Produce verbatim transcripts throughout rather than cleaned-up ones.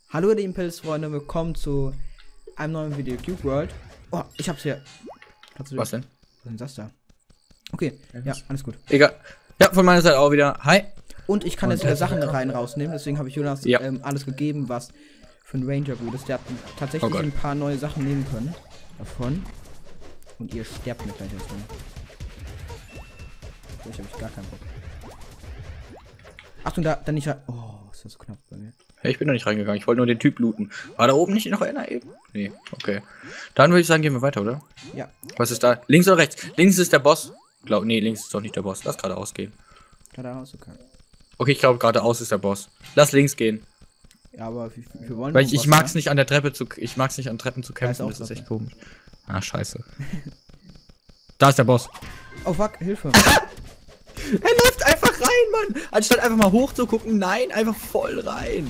Hallo ihr lieben Pilzfreunde, willkommen zu einem neuen Video Cube World. Oh, ich hab's hier. Was denn? Was ist das da? Okay, ja, alles gut. Egal. Ja, von meiner Seite auch wieder. Hi. Und ich kann jetzt wieder Sachen rein rausnehmen, deswegen habe ich Jonas ja. ähm, alles gegeben, was für ein Ranger gut ist. Der hat tatsächlich oh ein paar neue Sachen nehmen können. Davon. Und ihr sterbt mir gleich erstmal. Ich habe ich gar keinen Bock. Achtung, da, dann nicht rein. Oh, ist das knapp bei mir. Hey, ich bin noch nicht reingegangen. Ich wollte nur den Typ looten. War da oben nicht noch einer eben? Nee, okay. Dann würde ich sagen, gehen wir weiter, oder? Ja. Was ist da? Links oder rechts? Links ist der Boss. Glaub, nee, links ist doch nicht der Boss. Lass geradeaus gehen. Geradeaus, okay. Okay, ich glaube, geradeaus ist der Boss. Lass links gehen. Ja, aber wir, wir wollen. Weil ich, ich mag es ne? nicht an der Treppe zu. Ich mag es nicht an Treppen zu kämpfen. Da Das ist ist echt was, komisch. Ah, scheiße. Da ist der Boss. Oh fuck, Hilfe. Er läuft einfach rein, Mann. Anstatt einfach mal hoch zu gucken, nein, einfach voll rein.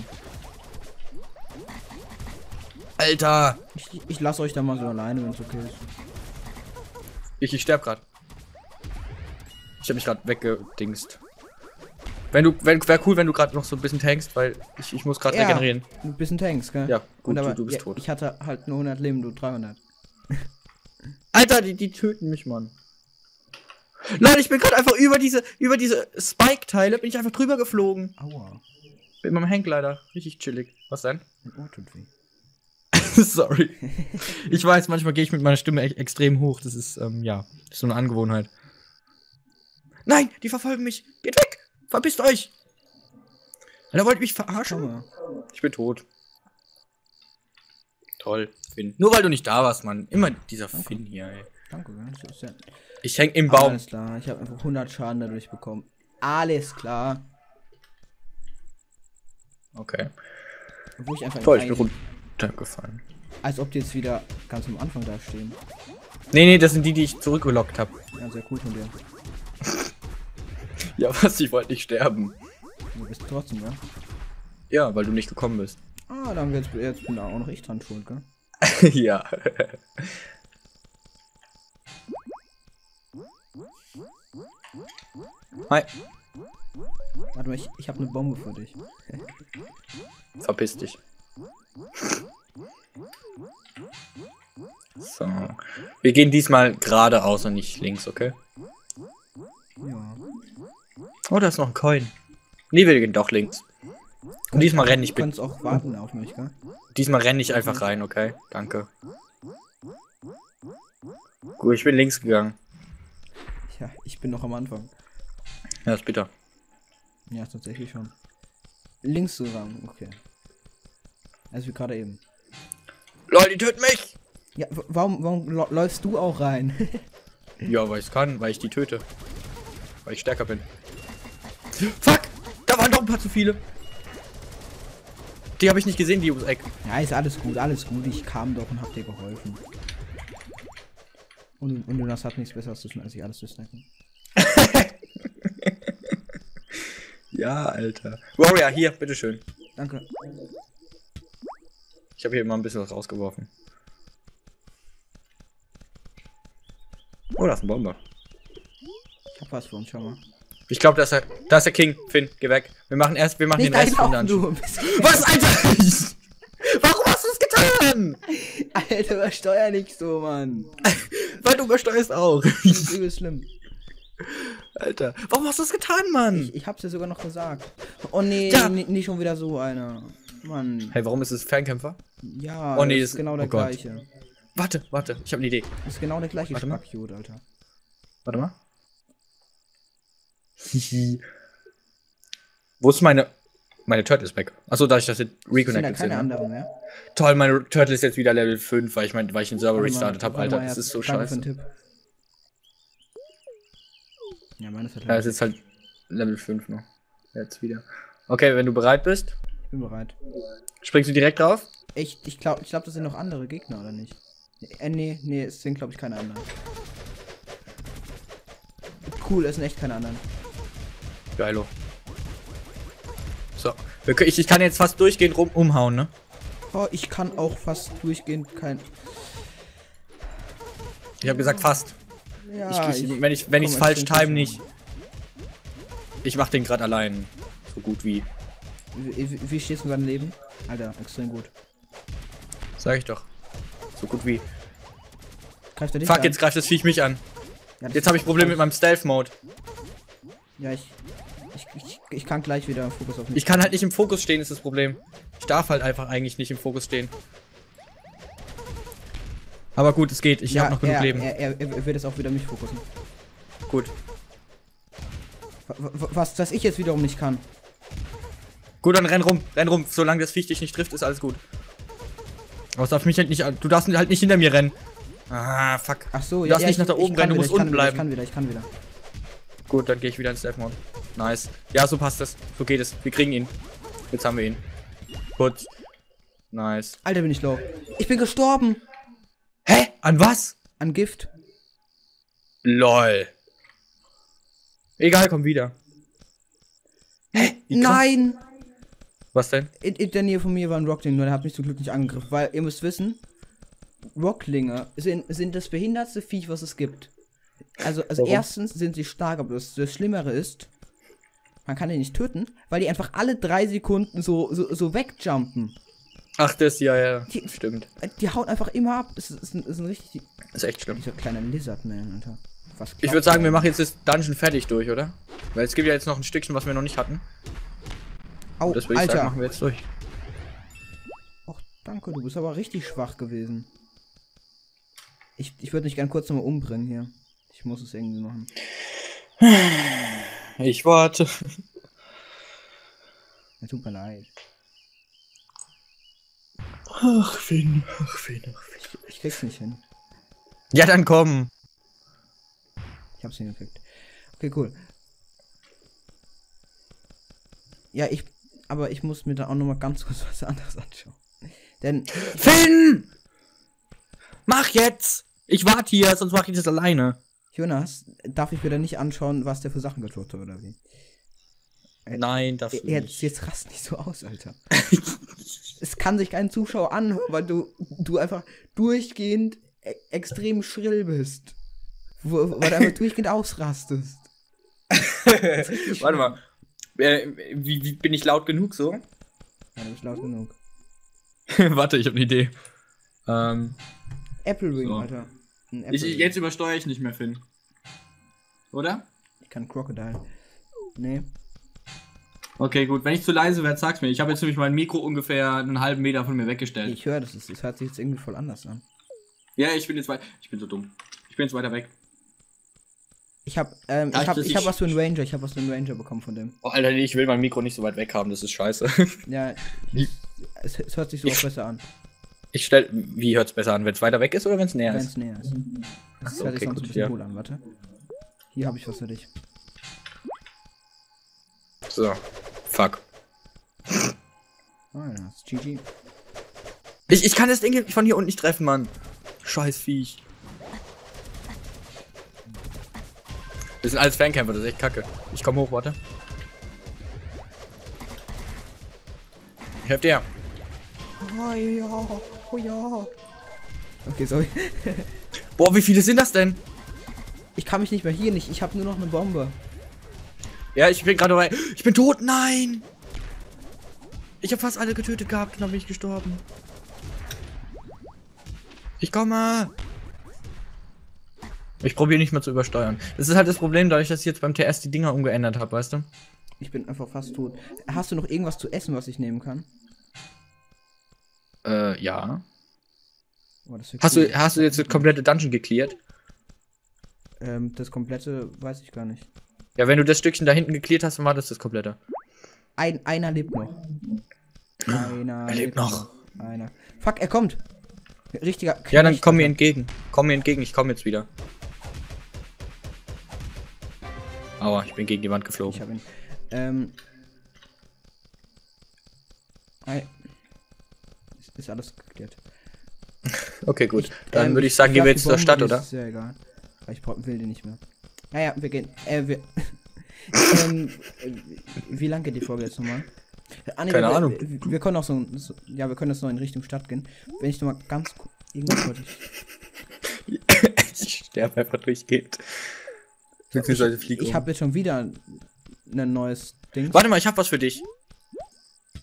Alter. Ich, ich lasse euch da mal so alleine, wenn es okay ist. Ich, ich sterb grad. Ich hab mich gerade weggedingst. Wenn du, wenn, wäre cool, wenn du gerade noch so ein bisschen tankst, weil ich, ich muss gerade ja, regenerieren. Ein bisschen Tanks, gell? Ja, gut, aber, du, du bist ja, tot. Ich hatte halt nur hundert Leben, du dreihundert. Alter, die, die töten mich, Mann. Leute, ich bin gerade einfach über diese, über diese Spike-Teile, bin ich einfach drüber geflogen. Aua. Bin mit dem Hank leider. Richtig chillig. Was denn? Mein Ohr tut weh. Sorry. Ich weiß, manchmal gehe ich mit meiner Stimme e extrem hoch. Das ist, ähm, ja, das ist so eine Angewohnheit. Nein, die verfolgen mich. Geht weg. Verpisst euch. Alter, wollt ihr mich verarschen? Ich bin tot. Toll, Finn. Nur weil du nicht da warst, Mann. Immer dieser Danke. Finn hier, ey. Danke, das ist ja... Ich häng im Baum. Alles klar, ich habe einfach hundert Schaden dadurch bekommen. Alles klar. Okay. Wo ich einfach Toll, ich bin runtergefallen. Als ob die jetzt wieder ganz am Anfang da stehen. Nee, nee, das sind die, die ich zurückgelockt habe. Ja, sehr cool von dir. Ja, was? Ich wollte nicht sterben. Du bist trotzdem, ja? Ja, weil du nicht gekommen bist. Ah, dann jetzt, jetzt bin da auch noch ich dran schuld, gell? Ja. Hi. Warte mal, ich, ich habe eine Bombe für dich. Verpiss dich. So. Wir gehen diesmal geradeaus und nicht links, okay? Ja. Oh, da ist noch ein Coin. Nee, wir gehen doch links. Und diesmal renne ich Du bitte. kannst auch warten auf mich, gell? Diesmal renne ich einfach rein, okay? Danke. Gut, ich bin links gegangen. Ja, ich bin noch am Anfang. Ja, ist bitter. Ja, tatsächlich schon. Links sogar, okay. Also wie gerade eben. Leute, die töten mich! Ja, warum, warum läufst du auch rein? Ja, weil ich es kann, weil ich die töte. Weil ich stärker bin. Fuck! Da waren doch ein paar zu viele. Die habe ich nicht gesehen, die ums Eck. Ja, ist alles gut, alles gut. Ich kam doch und hab dir geholfen. Und, und Jonas hat nichts Besseres zu tun, als ich alles zu snacken. Ja, Alter. Warrior, hier, bitteschön. Danke. Ich habe hier immer ein bisschen was rausgeworfen. Oh, da ist ein Bomber. Ich hab was für uns, schau mal. Ich glaube, da ist der, da ist der King. Finn, geh weg. Wir machen erst, wir machen Nicht den Rest von einlaufen, dann. du. Was, Alter? Warum hast du es getan? Alter, übersteuer nicht so, Mann. Weil du übersteuerst auch. Das ist übel schlimm. Alter, warum hast du es getan, Mann? Ich, ich hab's dir sogar noch gesagt. Oh nee, Ja. nicht schon wieder so einer. Mann. Hey, warum ist es Fernkämpfer? Ja, Oh nee, das ist das- genau der oh Gott. gleiche. Warte, warte, ich habe eine Idee. Das ist genau der gleiche Warte mal. Spackjod, Alter. Warte mal. Hihi. Wo ist meine... Meine Turtle ist weg. Achso, da ich das jetzt Sind da reconnected keine sind. Ne? anderen mehr? Toll, meine Turtle ist jetzt wieder Level fünf, weil ich, mein, weil ich den Server Warte mal, restartet habe. warte Alter, mal, das ja, ist so danke für scheiße. den Tipp. Ja, meine ist halt Ja, es ist halt Level fünf noch. Jetzt wieder. Okay, wenn du bereit bist, Ich bin bereit. springst du direkt drauf? Echt, ich glaube, ich glaub, das sind noch andere Gegner, oder nicht? Äh, nee, nee, es sind, glaube ich, keine anderen. Cool, es sind echt keine anderen. Geilo. So. Wir können- Ich, ich kann jetzt fast durchgehend rum umhauen, ne? Oh, ich kann auch fast durchgehend kein... Ich habe gesagt fast. Ja, ich, ich, wenn ich wenn komm, ich's es falsch sind time schon. nicht. Ich mach den gerade allein. So gut wie. Wie, wie, wie stehst du in deinem Leben? Alter, extrem gut. Sag ich doch. So gut wie. Greift er dich Fuck, an? jetzt greift das Viech mich an. Ja, das Jetzt habe ich ist- Probleme mit meinem Stealth-Mode. Ja, ich, ich, ich, ich kann gleich wieder Fokus auf mich. Ich kann halt nicht im Fokus stehen, ist das Problem. Ich darf halt einfach eigentlich nicht im Fokus stehen. Aber gut, es geht. Ich ja, habe noch genug er, Leben. Er, er, er wird jetzt auch wieder mich fokussen. Gut. W- w- Was, was ich jetzt wiederum nicht kann. Gut, dann renn rum, renn rum. Solange das Viech dich nicht trifft, ist alles gut. Aber es darf mich halt nicht, du darfst halt nicht hinter mir rennen. Ah, fuck. Ach so, Du darfst nicht ich, nach da ich oben kann rennen, du wieder, musst ich kann unten wieder, bleiben. Ich kann wieder, ich kann wieder. Gut, dann gehe ich wieder ins Stealth Mode. Nice. Ja, so passt das. So geht es. Wir kriegen ihn. Jetzt haben wir ihn. Gut. Nice. Alter, bin ich low. Ich bin gestorben. Hä? An was? An Gift. Lol. Egal, komm wieder. Hä? Wie krass. Nein! Was denn? In, in der Nähe von mir war ein Rockling, nur der hat mich zum Glück nicht angegriffen. Weil ihr müsst wissen, Rocklinge sind, sind das behindertste Viech, was es gibt. Also, also Warum? erstens sind sie stark, aber das, das Schlimmere ist, man kann die nicht töten, weil die einfach alle drei Sekunden so, so, so wegjumpen. Ach, das, ja, ja. Die- Stimmt. Die hauen einfach immer ab. Das ist, ist, ein, ist ein richtig. Das ist echt schlimm. Dieser kleine Lizardman, Alter. Was Ich würde sagen, wir machen jetzt das Dungeon fertig durch, oder? Weil es gibt ja jetzt noch ein Stückchen, was wir noch nicht hatten. Au, Das würde ich Alter. sagen, machen wir jetzt durch. Och, danke, du bist aber richtig schwach gewesen. Ich, ich würde mich gern kurz nochmal umbringen hier. Ich muss es irgendwie machen. Ich warte. Ja, tut mir leid. Ach, Finn, ach, Finn, ach, Finn. Ich, ich krieg's nicht hin. Ja, dann komm. Ich hab's hingekriegt. Okay, cool. Ja, ich. Aber ich muss mir da auch nochmal ganz kurz was anderes anschauen. Denn. Finn! Mach jetzt! Ich warte hier, sonst mache ich das alleine. Jonas, darf ich mir da nicht anschauen, was der für Sachen geklaut hat, oder wie? Nein, das Jetzt, jetzt rast nicht so aus, Alter. Es kann sich kein Zuschauer anhören, weil du, du einfach durchgehend e extrem schrill bist. Wo, weil du einfach durchgehend ausrastest. Warte mal. Äh, wie, wie bin ich laut genug so? Ja, du bist laut genug. Warte, ich habe eine Idee. Ähm, Apple Ring, So. Alter. Ein Apple ich, Ring. jetzt übersteuere ich nicht mehr, Finn. Oder? Ich kann Crocodile. Nee. Okay, gut. Wenn ich zu leise werde, sag's mir. Ich habe jetzt nämlich mein Mikro ungefähr einen halben Meter von mir weggestellt. Ich höre das. ist- Das hört sich jetzt irgendwie voll anders an. Ja, ich bin jetzt weit. Ich bin so dumm. Ich bin jetzt weiter weg. Ich hab, ähm, Ja, ich hab, das ich hab ist- was für einen Ranger. Ich hab was für einen Ranger bekommen von dem. Oh, Alter, nee, ich will mein Mikro nicht so weit weg haben. Das ist scheiße. Ja, Wie- es, es hört sich so auch besser an, Ich stell. Wie hört's besser an? Wenn es weiter weg ist oder wenn es näher wenn ist? es näher ist. Das so, hört sich okay, sonst gut, ein bisschen ja. cool an, warte. Hier habe ich was für dich. So. Fuck. Ah, ja, das ist G G. Ich, ich kann das Ding von hier unten nicht treffen, Mann. Scheiß Viech. Wir sind alles Fernkämpfer, das ist echt kacke. Ich komm hoch, warte. Ich helf dir. Oh ja, oh ja. Okay, sorry. Boah, wie viele sind das denn? Ich kann mich nicht mehr hier nicht. Ich habe nur noch eine Bombe. Ja, ich bin gerade dabei. Ich bin tot, nein! Ich habe fast alle getötet gehabt und dann bin ich gestorben. Ich komme! Ich probiere nicht mehr zu übersteuern. Das ist halt das Problem, dadurch, dass ich jetzt beim T S die Dinger umgeändert habe, weißt du? Ich bin einfach fast tot. Hast du noch irgendwas zu essen, was ich nehmen kann? Äh, ja. Oh, das wär Hast cool. du, hast du jetzt das komplette Dungeon gecleart? Ähm, das komplette weiß ich gar nicht. Ja, wenn du das Stückchen da hinten gecleart hast, dann war das das komplette. Ein, einer lebt noch. Einer Er lebt noch. Einer. Fuck, er kommt. Richtiger Ja, dann Knecht, komm mir Alter. entgegen. Komm mir entgegen, ich komme jetzt wieder. Aua, ich bin gegen die Wand Ich geflogen. hab ihn. Ähm. Ei. Ist, ist alles geklärt. Okay, gut. Ich- Dann ähm, würde ich sagen, gehen werf wir die jetzt zur Bombe, Stadt, die oder? Ist sehr egal. Weil ich brauch, will die nicht mehr. Naja, wir gehen. Äh, wir. ähm, äh, wie lang geht die Folge jetzt nochmal? Ah, nee, Keine wir, Ahnung. Wir, wir können auch so, so. Ja, wir können jetzt noch in Richtung Stadt gehen. Wenn ich nochmal ganz. ku- Irgendwas wollte ich. Ich sterbe einfach durchgehend. Beziehungsweise fliege Ich um. habe jetzt schon wieder ein neues Ding. Warte mal, ich habe was für dich.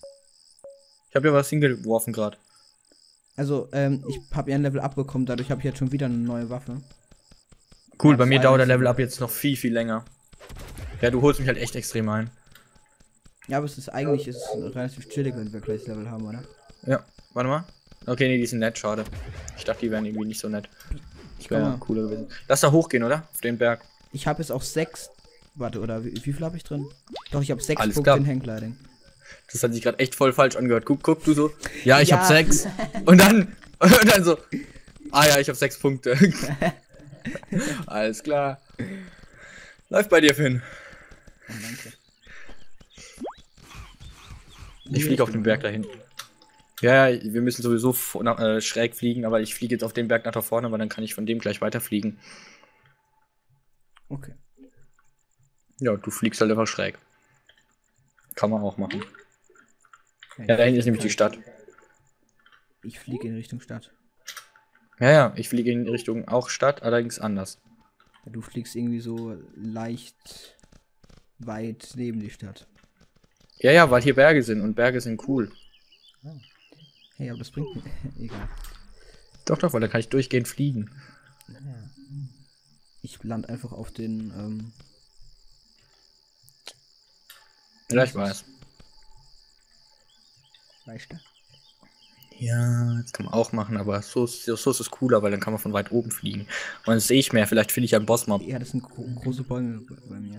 Ich habe dir was hingeworfen gerade. Also, ähm, ich habe ja ein Level abbekommen, dadurch habe ich jetzt schon wieder eine neue Waffe. Cool, Ja, bei mir das dauert der heißt- Level Up jetzt noch viel, viel länger. Ja, du holst mich halt echt extrem ein. Ja, aber es ist eigentlich ist es relativ chillig, wenn wir gleich das Level haben, oder? Ja, warte mal. Okay, nee, die sind nett, schade. Ich dachte, die wären irgendwie nicht so nett. Ich wäre Guck mal. cooler gewesen. Lass da hochgehen, oder? Auf den Berg. Ich habe jetzt auch sechs. Warte, oder wie, wie viel habe ich drin? Doch, ich habe sechs Alles Punkte klar. in Hanggliding. Das hat sich gerade echt voll falsch angehört. Guck, guck, du so. Ja, ich Ja. hab sechs. Und dann, und dann so. Ah ja, ich hab sechs Punkte. Alles klar. Läuft bei dir, Finn. Oh, danke. Ich fliege auf den Berg da hinten. Ja, ja, wir müssen sowieso vor- nach, äh, schräg fliegen, aber ich fliege jetzt auf den Berg nach da vorne, weil dann kann ich von dem gleich weiterfliegen. Okay. Ja, du fliegst halt einfach schräg. Kann man auch machen. Ja, Ja, da hinten ist nämlich die Stadt. Ich fliege in Richtung Stadt. Ja, ja, ich fliege in Richtung auch Stadt, allerdings anders. Ja, du fliegst irgendwie so leicht weit neben die Stadt. Ja, ja, weil hier Berge sind und Berge sind cool. Hey, aber das bringt mir. Egal. Doch, doch, weil da kann ich durchgehend fliegen. Ich land einfach auf den. Ähm, Ja, ich weiß. weißt du? Ja, das kann man auch machen, aber so ist, so ist es cooler, weil dann kann man von weit oben fliegen. Und dann sehe ich mehr, vielleicht finde ich einen Bossmob. Ja, das sind gro große Bäume bei bei mir.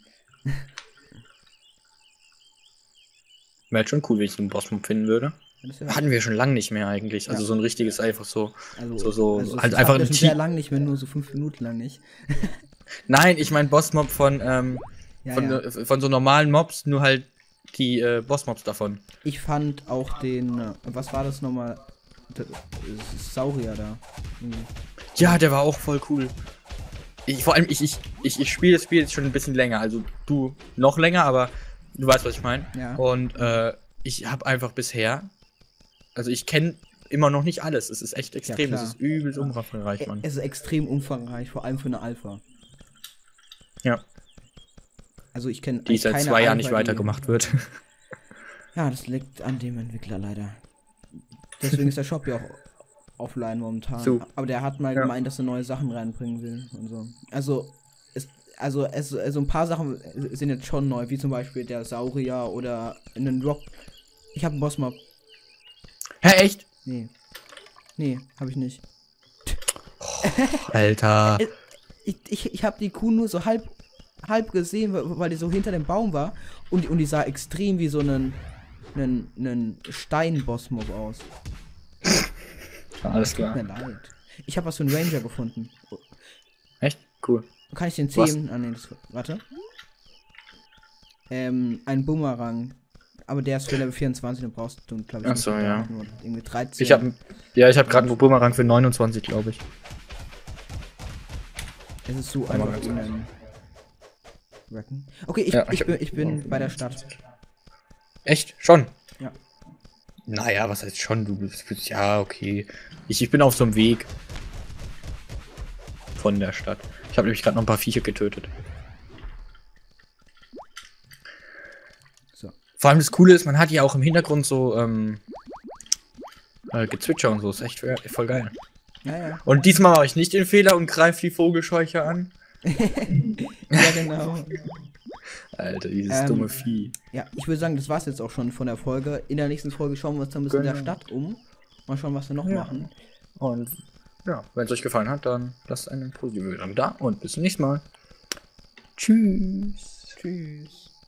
Wäre schon cool, wenn ich so einen Bossmob finden würde. Ja, das wär- Hatten wir schon lange nicht mehr eigentlich. Also Ja. so ein richtiges einfach so. Also, so, so, also halt das einfach hatten wir ein schon sehr Team. lang nicht mehr, nur so fünf Minuten lang nicht. Nein, ich meine Bossmob von, ähm, Ja, von, ja. äh, von so normalen Mobs, nur halt die äh, Bossmobs davon. Ich fand auch den. Äh, was war das nochmal? D- äh, Saurier da. Irgendwie. Ja, der war auch voll cool. Ich, vor allem, ich, ich, ich, ich spiele das Spiel jetzt schon ein bisschen länger. Also du noch länger, aber du weißt, was ich meine. Ja. Und äh, ich habe einfach bisher, also ich kenne immer noch nicht alles. Es ist echt extrem. klar. Es ist übelst umfangreich, Mann. Es ist extrem umfangreich, vor allem für eine Alpha. Ja, Also ich kenne. die seit zwei Jahren nicht weitergemacht wird. Ja, das liegt an dem Entwickler leider. Deswegen ist der Shop ja auch offline momentan. So. Aber der hat mal Ja. gemeint, dass er neue Sachen reinbringen will und so. Also, es, also, es, also ein paar Sachen sind jetzt schon neu, wie zum Beispiel der Saurier oder einen Rock. Ich habe einen Bossmob. Hä, echt? Nee. Nee, habe ich nicht. Alter. Ich, ich, ich habe die Kuh nur so halb, halb gesehen, weil weil die so hinter dem Baum war. Und, und die sah extrem wie so einen, einen, einen Stein-Bossmob aus. Alles Tut klar. mir leid. Ich habe was für einen Ranger gefunden. Echt? Cool. Kann ich den Was? zähmen? Ah, nee, das, warte. Ähm, ein Bumerang. Aber der ist für Level vierundzwanzig, den brauchst du, glaube ich, Ach so, nicht. ja. Nur irgendwie dreizehn. Ich habe ja, ich habe gerade einen Bumerang für neunundzwanzig, glaube ich. Es ist so Einmal einfach ganz in einem Racken. Okay, ich, Ja, ich, ich hab- bin, ich bin bei der Stadt. Echt? Schon? Ja. Naja, was heißt schon? Du bist, bist ja, okay. Ich, ich bin auf so einem Weg von der Stadt. Ich habe nämlich gerade noch ein paar Viecher getötet. So. Vor allem das Coole ist, man hat ja auch im Hintergrund so ähm, äh, Gezwitscher und so. Ist echt voll geil. Ja, ja. Und diesmal mache ich nicht den Fehler und greife die Vogelscheuche an. Ja, genau. Alter, dieses Ähm, dumme Vieh. Ja, ich würde sagen, das war's jetzt auch schon von der Folge. In der nächsten Folge schauen wir uns dann ein bisschen in der Genau. Stadt um. Mal schauen, was wir noch Ja. machen. Und ja, wenn es euch gefallen hat, dann lasst eine positive Bewertung da und bis zum nächsten Mal. Tschüss. Tschüss.